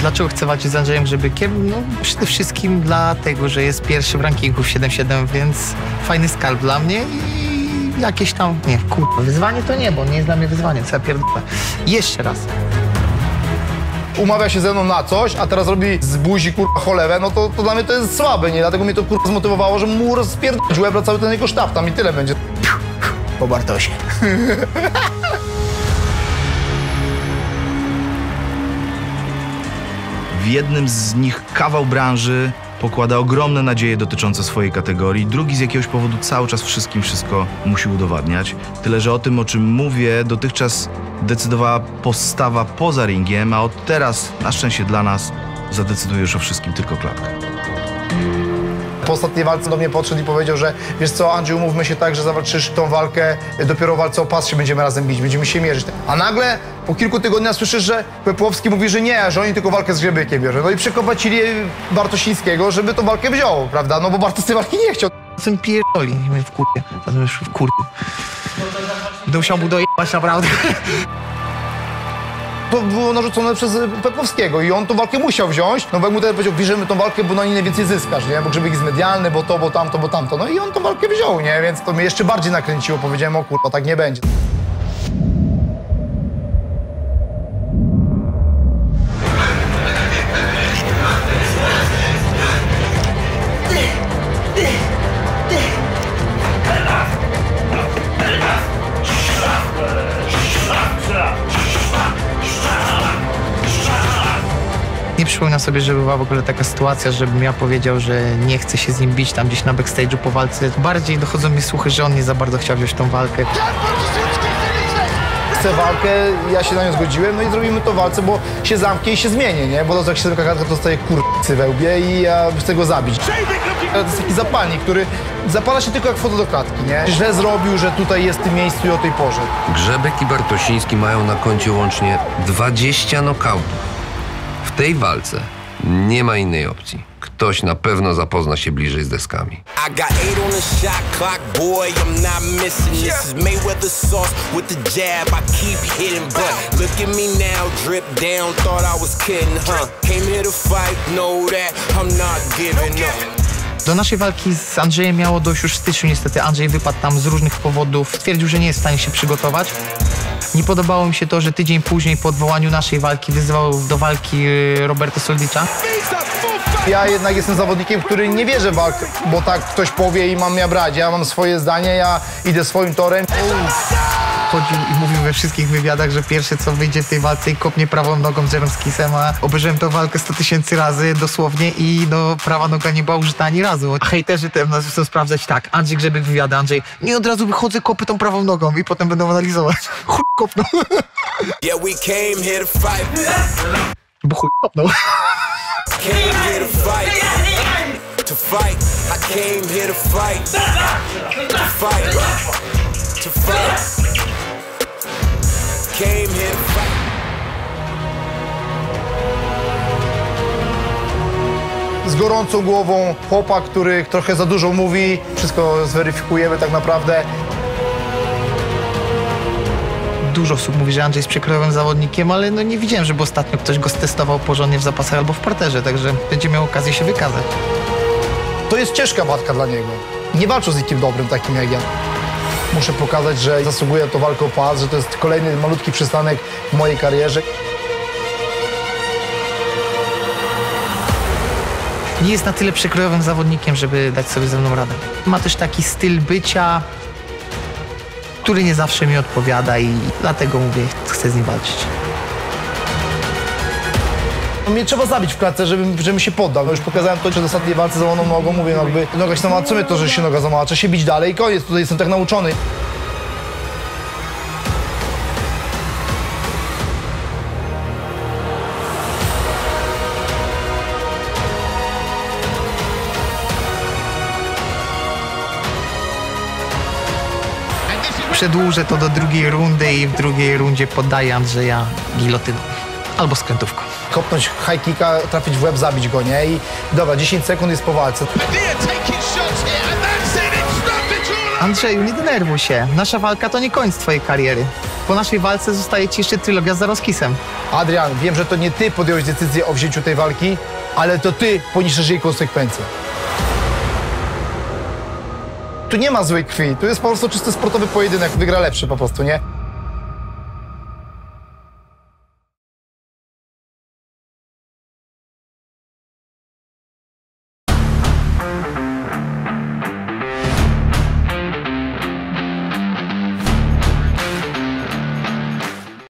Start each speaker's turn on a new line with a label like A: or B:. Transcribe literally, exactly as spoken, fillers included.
A: Dlaczego chcę walczyć z Andrzejem Grzebykiem? No przede wszystkim dlatego, że jest pierwszy w rankingu w siedem siedem, więc fajny skalp dla mnie i jakieś tam, nie, kurwa, wyzwanie to nie, bo nie jest dla mnie wyzwanie, co ja pierdolę. Jeszcze raz.
B: Umawia się ze mną na coś, a teraz robi z buzi kurwa cholewę, no to, to dla mnie to jest słabe, nie? Dlatego mnie to kurwa zmotywowało, że mu rozpierdolić łeb, cały ten jego sztab, tam i tyle będzie.
A: Po Bartosie.
C: W jednym z nich kawał branży pokłada ogromne nadzieje dotyczące swojej kategorii, drugi z jakiegoś powodu cały czas wszystkim wszystko musi udowadniać. Tyle, że o tym, o czym mówię, dotychczas decydowała postawa poza ringiem, a od teraz, na szczęście dla nas, zadecyduje już o wszystkim tylko klatka.
B: Po ostatniej walce do mnie podszedł i powiedział, że wiesz co, Andrzej, umówmy się tak, że zawalczysz tą walkę, dopiero w walce o pas się będziemy razem bić, będziemy się mierzyć. A nagle po kilku tygodniach słyszysz, że Pepłowski mówi, że nie, że oni tylko walkę z Grzebykiem bierze. No i przekopacili Bartosińskiego, żeby tą walkę wziął, prawda? No bo Bartosz tej walki nie chciał.
A: Co mi pierdoli, mnie w kurwie, potem już w kurwie. Będę musiał mu dojebać naprawdę.
B: To było narzucone przez Pepłowskiego i on tą walkę musiał wziąć. No bo jak mu teraz powiedział, bierzemy tą walkę, bo na niej najwięcej zyskasz, nie? Bo Grzebyk jest medialny, bo to, bo tamto, bo tamto. No i on tą walkę wziął, nie? Więc to mnie jeszcze bardziej nakręciło. Powiedziałem, o kurwa, tak nie będzie.
A: Nie przypominam sobie, że była w ogóle taka sytuacja, żebym ja powiedział, że nie chcę się z nim bić tam gdzieś na backstage'u po walce. Bardziej dochodzą mi słuchy, że on nie za bardzo chciał wziąć tą walkę.
B: Chcę walkę, ja się na nią zgodziłem, no i zrobimy to walce, bo się zamknie i się zmienię, nie? Bo to jak się taka kartka, to dostaje kurcy we łbie i ja chcę go zabić. To jest taki zapalnik, który zapala się tylko jak wchodzę do klatki, nie? Źle zrobił, że tutaj jest w tym miejscu i o tej porze.
D: Grzebek i Bartosiński mają na koncie łącznie dwadzieścia nokautów. W tej walce nie ma innej opcji. Ktoś na pewno zapozna się bliżej z deskami.
A: Do naszej walki z Andrzejem miało dojść już w styczniu. Niestety Andrzej wypadł tam z różnych powodów. Stwierdził, że nie jest w stanie się przygotować. Nie podobało mi się to, że tydzień później po odwołaniu naszej walki wyzywał do walki Roberto Soldicza.
B: Ja jednak jestem zawodnikiem, który nie wierzy w walkę, bo tak ktoś powie i mam ja brać. Ja mam swoje zdanie, ja idę swoim torem.
A: Chodził i mówił we wszystkich wywiadach, że pierwsze co wyjdzie w tej walce i kopnie prawą nogą z Jaromskisem, a obejrzałem tę walkę sto tysięcy razy dosłownie i no prawa noga nie była użyta ani razu. A hejterzy też nas chcą sprawdzać tak, Andrzej Grzebyk wywiada, Andrzej, nie od razu wychodzę, kopię tą prawą nogą i potem będą analizować. Chuj kopnął. Bo chuj kopnął. To fight, I came here to fight. To fight, to fight. Came here to fight.
B: Z gorącą głową chłopak, który trochę za dużo mówi. Wszystko zweryfikujemy tak naprawdę.
A: Dużo osób mówi, że Andrzej jest przekrojowym zawodnikiem, ale no nie widziałem, żeby ostatnio ktoś go stestował porządnie w zapasach albo w parterze, także będzie miał okazję się wykazać.
B: To jest ciężka walka dla niego. Nie walczą z nikim dobrym, takim jak ja. Muszę pokazać, że zasługuję na to walkę o pas, że to jest kolejny malutki przystanek w mojej karierze.
A: Nie jest na tyle przekrojowym zawodnikiem, żeby dać sobie ze mną radę. Ma też taki styl bycia, który nie zawsze mi odpowiada i dlatego mówię, chcę z nim walczyć.
B: Mnie trzeba zabić w klatce, żebym, żebym się poddał. No już pokazałem to, że w ostatniej walce złamaną nogą, mówię, no jakby noga się złamała, co mnie to, że się noga złamała, trzeba się bić dalej i koniec, tutaj jestem tak nauczony.
A: Przedłużę to do drugiej rundy i w drugiej rundzie poddaję Andrzeja gilotyną albo skrętówką.
B: Kopnąć high kicka, trafić w łeb, zabić go, nie? I dobra, dziesięć sekund jest po walce.
A: Andrzeju, nie denerwuj się. Nasza walka to nie koniec twojej kariery. Po naszej walce zostaje ci jeszcze trylogia z Zaroskisem.
B: Adrian, wiem, że to nie ty podjąłeś decyzję o wzięciu tej walki, ale to ty poniesiesz jej konsekwencje. Tu nie ma złej krwi, tu jest po prostu czysty sportowy pojedynek, wygra lepszy po prostu, nie?